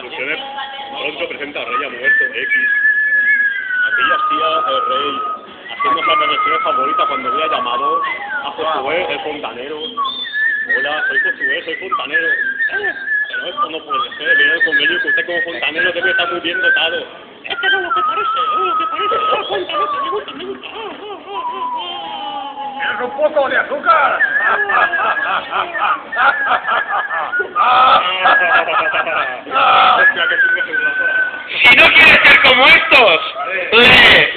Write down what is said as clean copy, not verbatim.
Alusiones, pronto presenta a Rey ha muerto, X. Aquellas tías del Rey, haciendo las versiones favoritas cuando había llamado a Josué, el fontanero. Hola, soy Josué, soy fontanero. Pero esto no puede ser, viene el convenio que usted como fontanero debe estar muy bien dotado. Es que no lo que parece, fontanero, me gusta, me gusta. ¡Es un poco de azúcar! Hostia, que tengo seguro. Si no quieres ser como estos, lee.